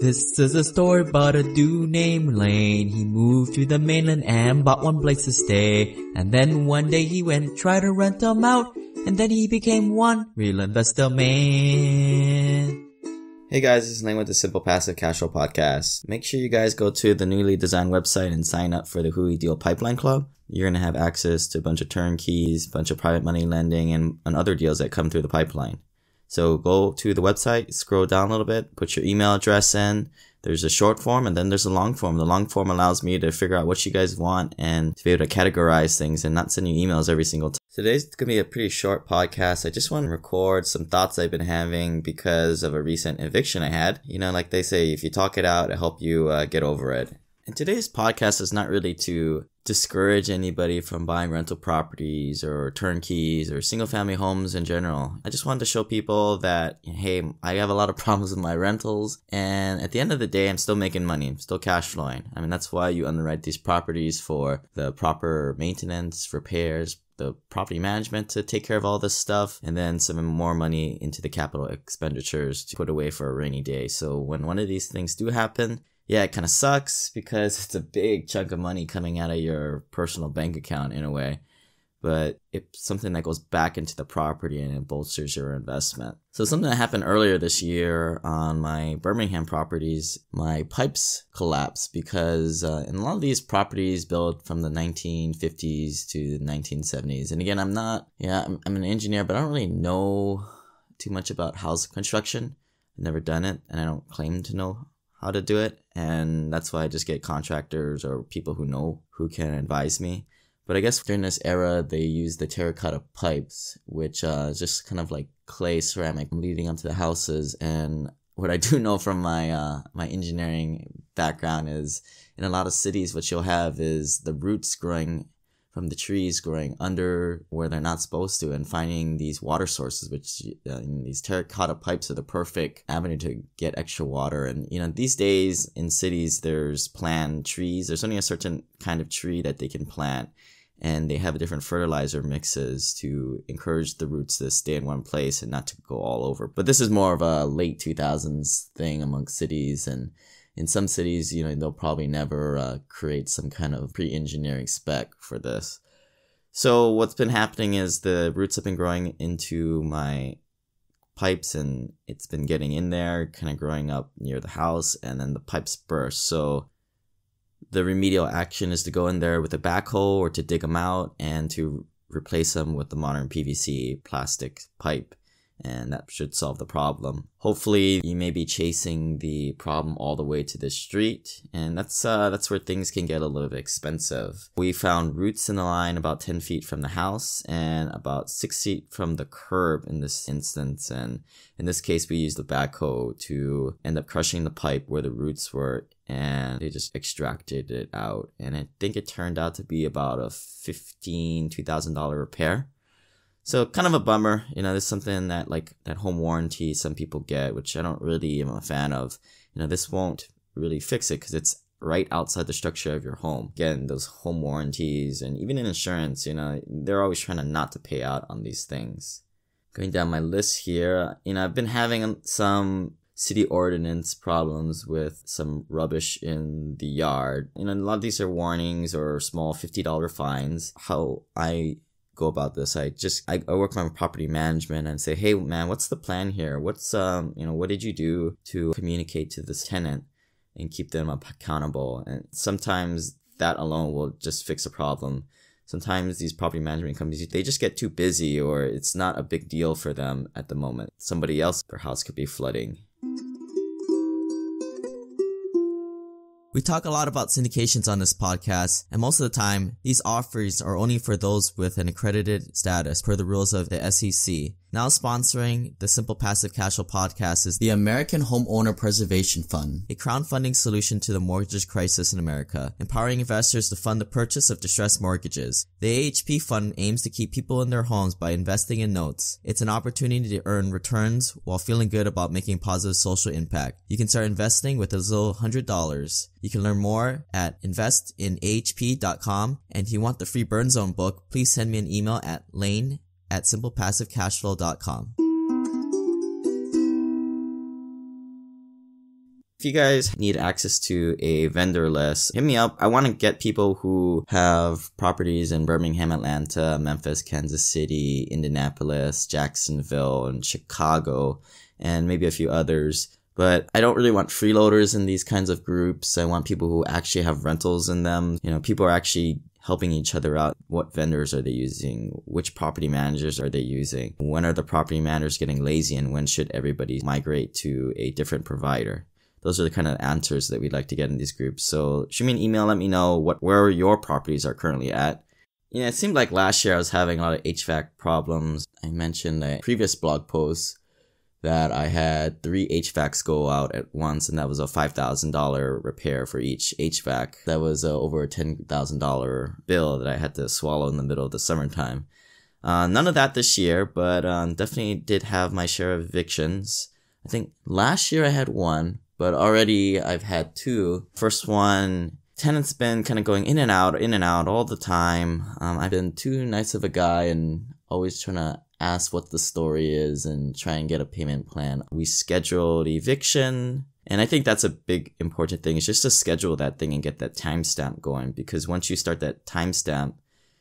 This is a story about a dude named Lane. He moved to the mainland and bought one place to stay. And then one day he went and tried to rent them out. And then he became one real investor man. Hey guys, this is Lane with the Simple Passive Cashflow podcast. Make sure you guys go to the newly designed website and sign up for the Hui Deal Pipeline Club. You're going to have access to a bunch of turnkeys, a bunch of private money lending, and other deals that come through the pipeline. So go to the website, scroll down a little bit, put your email address in. There's a short form and then there's a long form. The long form allows me to figure out what you guys want and to be able to categorize things and not send you emails every single time. Today's going to be a pretty short podcast. I just want to record some thoughts I've been having because of a recent eviction I had. You know, like they say, if you talk it out, it'll help you get over it. And today's podcast is not really to discourage anybody from buying rental properties or turnkeys or single family homes in general. I just wanted to show people that, hey, I have a lot of problems with my rentals, and at the end of the day, I'm still making money. I'm still cash flowing. I mean, that's why you underwrite these properties for the proper maintenance, repairs, the property management to take care of all this stuff, and then some more money into the capital expenditures to put away for a rainy day. So when one of these things do happen, yeah, it kind of sucks because it's a big chunk of money coming out of your personal bank account in a way, but it's something that goes back into the property and it bolsters your investment. So something that happened earlier this year on my Birmingham properties, my pipes collapsed because in a lot of these properties built from the 1950s to the 1970s. And again, I'm an engineer, but I don't really know too much about house construction. I've never done it and I don't claim to know how to do it, and that's why I just get contractors or people who know who can advise me. But I guess during this era they use the terracotta pipes, which is just kind of like clay ceramic leading up to the houses. And what I do know from my my engineering background is in a lot of cities what you'll have is the roots growing from the trees growing under where they're not supposed to, and finding these water sources, which these terracotta pipes are the perfect avenue to get extra water. And these days in cities there's planned trees. There's only a certain kind of tree that they can plant, and they have different fertilizer mixes to encourage the roots to stay in one place and not to go all over. But this is more of a late 2000s thing amongst cities, and in some cities, they'll probably never create some kind of pre-engineering spec for this. So what's been happening is the roots have been growing into my pipes, and it's been getting in there, kind of growing up near the house, and then the pipes burst. So the remedial action is to go in there with a backhoe or to dig them out and to replace them with the modern PVC plastic pipe. And that should solve the problem. Hopefully, you may be chasing the problem all the way to the street, and that's where things can get a little bit expensive. We found roots in the line about 10 feet from the house and about 6 feet from the curb in this instance. And in this case, we used the backhoe to end up crushing the pipe where the roots were, and they just extracted it out. And I think it turned out to be about a $2,000 repair. So kind of a bummer, there's something that like that home warranty some people get, which I don't really am a fan of. This won't really fix it because it's right outside the structure of your home. Again, those home warranties and even in insurance, they're always trying to not to pay out on these things. Going down my list here, I've been having some city ordinance problems with some rubbish in the yard. A lot of these are warnings or small $50 fines. How I go about this, I work on property management and say, hey man, what's the plan here? What's what did you do to communicate to this tenant and keep them accountable? And sometimes that alone will just fix a problem. Sometimes these property management companies, they just get too busy, or it's not a big deal for them at the moment. Somebody else, their house could be flooding. We talk a lot about syndications on this podcast, and most of the time, these offers are only for those with an accredited status per the rules of the SEC. Now sponsoring the Simple Passive Cashflow podcast is the American Homeowner Preservation Fund, a crowdfunding solution to the mortgage crisis in America, empowering investors to fund the purchase of distressed mortgages. The AHP fund aims to keep people in their homes by investing in notes. It's an opportunity to earn returns while feeling good about making positive social impact. You can start investing with as little $100. You can learn more at investinahp.com, and if you want the free Burn Zone book, please send me an email at lane@simplepassivecashflow.com. If you guys need access to a vendor list, hit me up. I want to get people who have properties in Birmingham, Atlanta, Memphis, Kansas City, Indianapolis, Jacksonville, and Chicago, and maybe a few others. But I don't really want freeloaders in these kinds of groups. I want people who actually have rentals in them. People are actually helping each other out. What vendors are they using? Which property managers are they using? When are the property managers getting lazy, and when should everybody migrate to a different provider? Those are the kind of answers that we'd like to get in these groups. So shoot me an email, let me know where your properties are currently at. It seemed like last year I was having a lot of HVAC problems. I mentioned in a previous blog post that I had 3 HVACs go out at once, and that was a $5,000 repair for each HVAC. That was over a $10,000 bill that I had to swallow in the middle of the summertime. None of that this year, but definitely did have my share of evictions. I think last year I had 1, but already I've had 2. First one, tenant's been kind of going in and out all the time. I've been too nice of a guy and always trying to ask what the story is and try and get a payment plan. We scheduled eviction, and I think that's a big important thing, is just to schedule that thing and get that timestamp going, because once you start that timestamp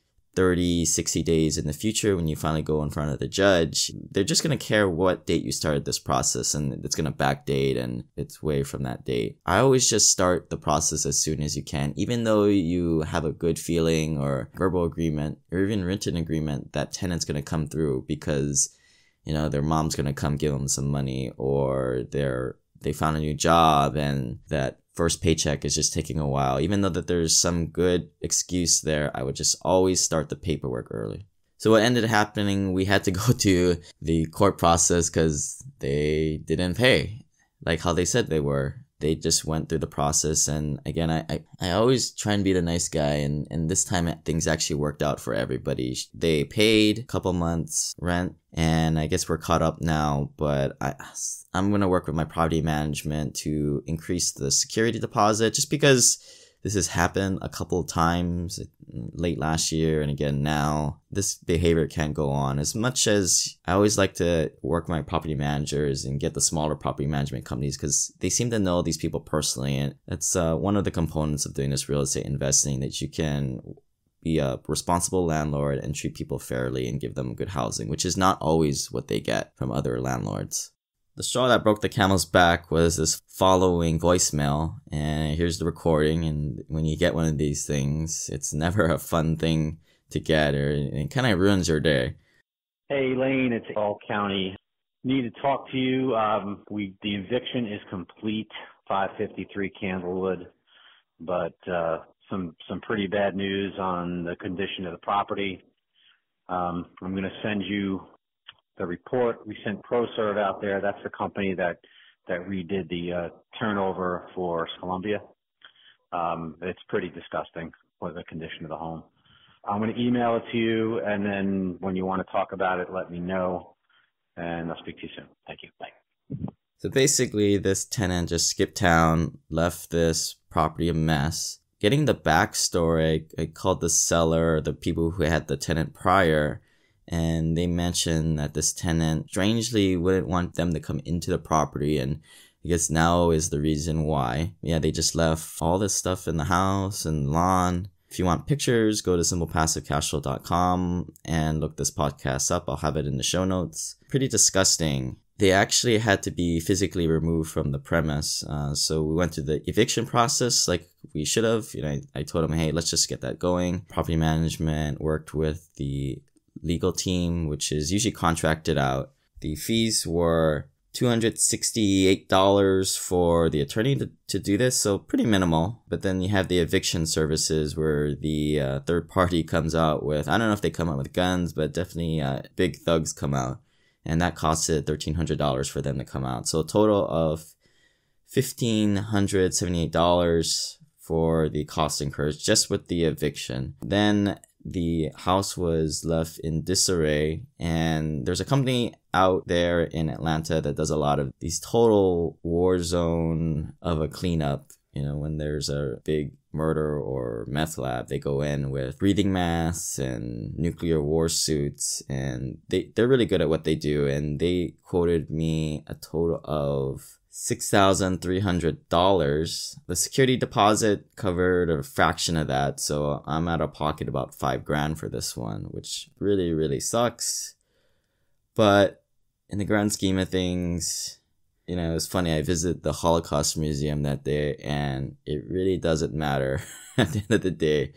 30, 60 days in the future, when you finally go in front of the judge, they're just going to care what date you started this process, and it's going to backdate and it's way from that date. I always just start the process as soon as you can, even though you have a good feeling or verbal agreement or even written agreement that tenant's going to come through because, their mom's going to come give them some money, or they found a new job and that first paycheck is just taking a while. Even though that there's some good excuse there, I would just always start the paperwork early. So what ended up happening, we had to go to the court process because they didn't pay like how they said they were. They just went through the process, and again, I always try and be the nice guy, and this time things actually worked out for everybody. They paid a couple months rent, and I guess we're caught up now, but I'm going to work with my property management to increase the security deposit, just because this has happened a couple of times late last year and again now. This behavior can't go on. As much as I always like to work with my property managers and get the smaller property management companies because they seem to know these people personally, and it's one of the components of doing this real estate investing, that you can be a responsible landlord and treat people fairly and give them good housing, which is not always what they get from other landlords. The straw that broke the camel's back was this following voicemail, and here's the recording. And when you get one of these things, it's never a fun thing to get, or it kind of ruins your day. Hey, Lane, it's All County. Need to talk to you. The eviction is complete, 553 Candlewood, but some pretty bad news on the condition of the property. I'm going to send you the report. We sent ProServe out there. That's the company that redid the turnover for Columbia. It's pretty disgusting for the condition of the home. I'm going to email it to you, and then when you want to talk about it, let me know, and I'll speak to you soon. Thank you. Bye. So basically, this tenant just skipped town, left this property a mess. Getting the backstory, I called the seller, the people who had the tenant prior, and they mentioned that this tenant strangely wouldn't want them to come into the property, and I guess now is the reason why. Yeah, they just left all this stuff in the house and lawn. If you want pictures, go to simplepassivecashflow.com and look this podcast up. I'll have it in the show notes. Pretty disgusting. They actually had to be physically removed from the premise. So we went through the eviction process like we should have. I told them, hey, let's just get that going. Property management worked with the legal team, which is usually contracted out. The fees were $268 for the attorney to do this, so pretty minimal. But then you have the eviction services where the third party comes out with, I don't know if they come out with guns, but definitely big thugs come out. And that costed $1,300 for them to come out. So a total of $1,578 for the cost incurred just with the eviction. Then the house was left in disarray, and there's a company out there in Atlanta that does a lot of these total war zone of a cleanup. When there's a big murder or meth lab, they go in with breathing masks and nuclear war suits, and they're really good at what they do. And they quoted me a total of $6,300. The security deposit covered a fraction of that, so I'm out of pocket about $5,000 for this one, which really, really sucks. But in the grand scheme of things, you know, it's funny, I visited the Holocaust Museum that day, and it really doesn't matter at the end of the day,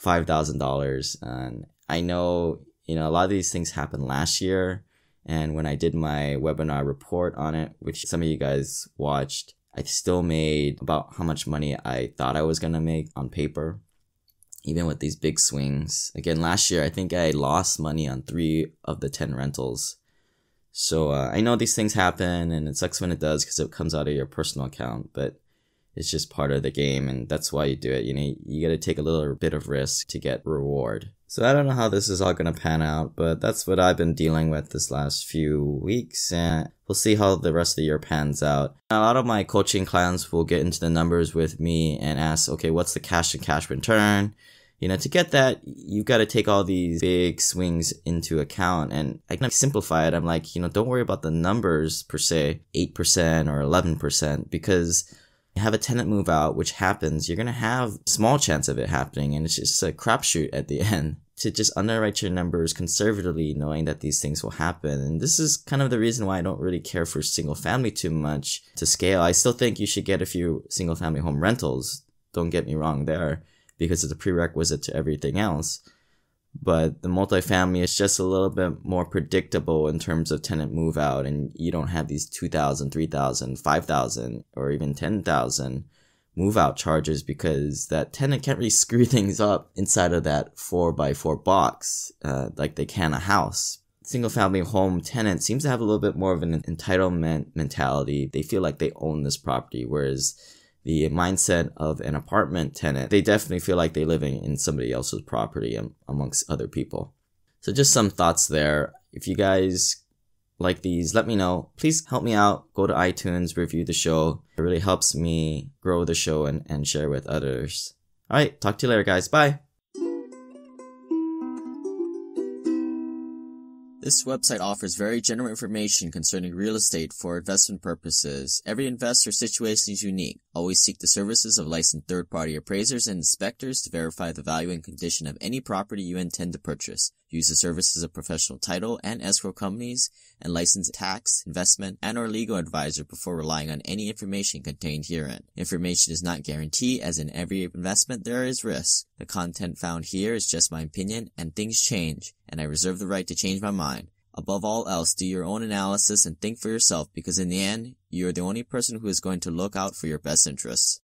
$5,000. And I know, you know, a lot of these things happened last year, and when I did my webinar report on it, which some of you guys watched, I still made about how much money I thought I was going to make on paper, even with these big swings. Again, last year, I think I lost money on 3 of the 10 rentals. So I know these things happen, and it sucks when it does because it comes out of your personal account, but it's just part of the game, and that's why you do it. You know, you got to take a little bit of risk to get reward. So I don't know how this is all going to pan out, but that's what I've been dealing with this last few weeks, and we'll see how the rest of the year pans out. A lot of my coaching clients will get into the numbers with me and ask, okay, what's the cash to cash return? You know, to get that, you've got to take all these big swings into account. And I can simplify it. I'm like, you know, don't worry about the numbers per se, 8% or 11%, because you have a tenant move out, which happens, you're going to have a small chance of it happening. And it's just a crapshoot at the end to just underwrite your numbers conservatively, knowing that these things will happen. And this is kind of the reason why I don't really care for single family too much to scale. I still think you should get a few single family home rentals. Don't get me wrong there, because it's a prerequisite to everything else. But the multifamily is just a little bit more predictable in terms of tenant move out, and you don't have these 2,000, 3,000, 5,000, or even 10,000 move out charges, because that tenant can't really screw things up inside of that 4x4 box like they can a house. Single family home tenant seems to have a little bit more of an entitlement mentality. They feel like they own this property, whereas the mindset of an apartment tenant, they definitely feel like they're living in somebody else's property amongst other people. So just some thoughts there. If you guys like these, let me know. Please help me out. Go to iTunes, review the show. It really helps me grow the show and share with others. All right, talk to you later, guys. Bye. This website offers very general information concerning real estate for investment purposes. Every investor's situation is unique. Always seek the services of licensed third-party appraisers and inspectors to verify the value and condition of any property you intend to purchase. Use the services of professional title and escrow companies and licensed tax, investment, and or legal advisor before relying on any information contained herein. Information is not guaranteed, as in every investment there is risk. The content found here is just my opinion, and things change, and I reserve the right to change my mind. Above all else, do your own analysis and think for yourself, because in the end, you are the only person who is going to look out for your best interests.